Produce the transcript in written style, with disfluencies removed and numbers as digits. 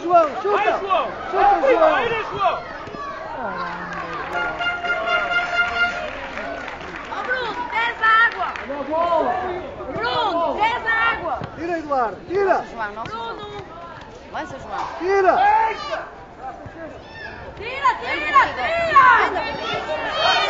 João, chuta! Vai, João! Chuta, João! Vai, João! Ó, Bruno, desce a água! Bruno, desce a água! Tira, Eduardo, tira! João, nosso João. Bruno! Lança, João. Tira! Tira, tira, tira!